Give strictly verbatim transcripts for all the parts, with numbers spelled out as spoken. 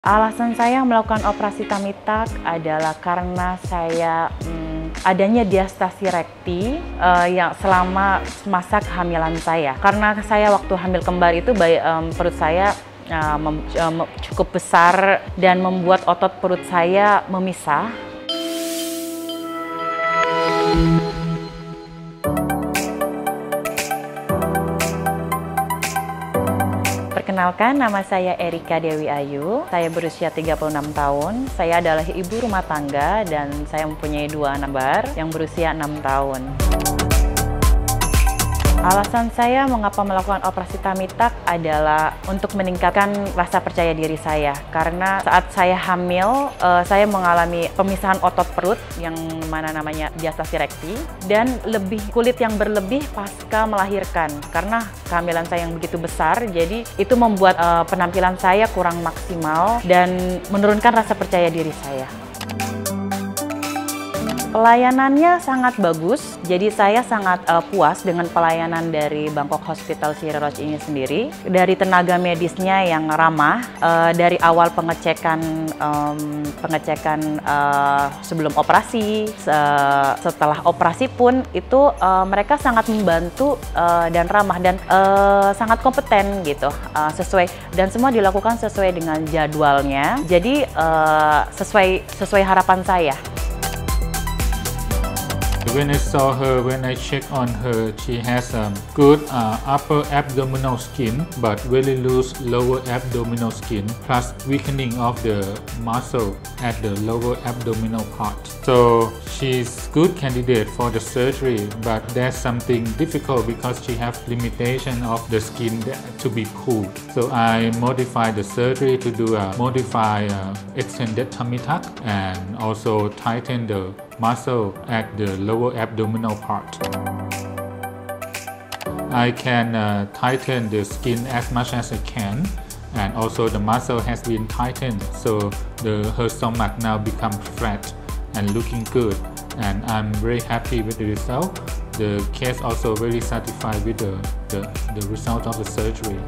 Alasan saya melakukan operasi tummy tuck adalah karena saya hmm, adanya diastasi rekti uh, yang selama masa kehamilan saya. Karena saya waktu hamil kembar itu bayi, um, perut saya uh, mem, um, cukup besar dan membuat otot perut saya memisah. Perkenalkan, nama saya Erika Dewi Ayu. Saya berusia tiga puluh enam tahun. Saya adalah ibu rumah tangga dan saya mempunyai dua anak kembar yang berusia enam tahun. Alasan saya mengapa melakukan operasi tummy tuck adalah untuk meningkatkan rasa percaya diri saya. Karena saat saya hamil, uh, saya mengalami pemisahan otot perut yang mana namanya diastasi rekti dan lebih kulit yang berlebih pasca melahirkan. Karena kehamilan saya yang begitu besar, jadi itu membuat uh, penampilan saya kurang maksimal dan menurunkan rasa percaya diri saya. Pelayanannya sangat bagus, jadi saya sangat uh, puas dengan pelayanan dari Bangkok Hospital Sri Roch ini sendiri. Dari tenaga medisnya yang ramah, uh, dari awal pengecekan um, pengecekan uh, sebelum operasi, uh, setelah operasi pun itu uh, mereka sangat membantu uh, dan ramah dan uh, sangat kompeten gitu, uh, sesuai dan semua dilakukan sesuai dengan jadwalnya. Jadi uh, sesuai sesuai harapan saya. When I saw her, when I checked on her, she has a good uh, upper abdominal skin, but very loose lower abdominal skin, plus weakening of the muscle at the lower abdominal part. So she's good candidate for the surgery, but there's something difficult because she has limitation of the skin to be pulled. So I modified the surgery to do a modified uh, extended tummy tuck and also tighten the muscle at the lower abdominal part. I can uh, tighten the skin as much as I can, and also the muscle has been tightened, so the her stomach now become flat and looking good, and I'm very happy with the result. The case also very satisfied with the, the, the result of the surgery.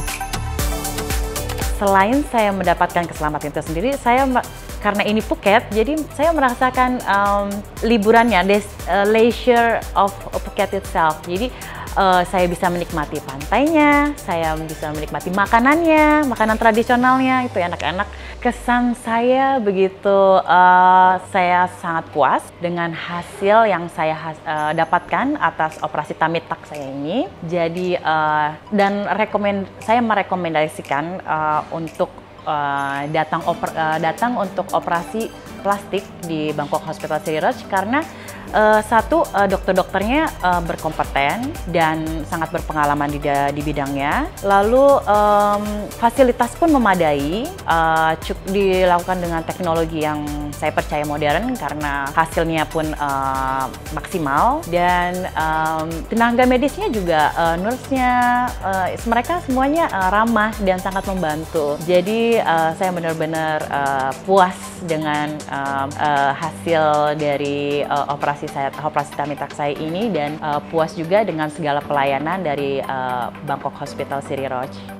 Selain saya mendapatkan keselamatan itu sendiri, saya karena ini Phuket, jadi saya merasakan um, liburannya, des, uh, leisure of Phuket itself. Jadi uh, saya bisa menikmati pantainya, saya bisa menikmati makanannya, makanan tradisionalnya, itu enak-enak. Kesan saya begitu, uh, saya sangat puas dengan hasil yang saya has, uh, dapatkan atas operasi tummy tuck saya ini. Jadi uh, dan rekomend, saya merekomendasikan uh, untuk Uh, datang oper, uh, datang untuk operasi plastik di Bangkok Hospital Sri Roch karena uh, satu uh, dokter-dokternya uh, berkompeten dan sangat berpengalaman di, di bidangnya. Lalu um, fasilitas pun memadai, uh, dilakukan dengan teknologi yang saya percaya modern karena hasilnya pun uh, maksimal dan um, tenaga medisnya juga uh, nurse-nya uh, mereka semuanya uh, ramah dan sangat membantu. Jadi uh, saya benar-benar uh, puas dengan uh, uh, hasil dari uh, operasi saya operasi tummy tuck saya ini dan uh, puas juga dengan segala pelayanan dari uh, Bangkok Hospital Sri Roch.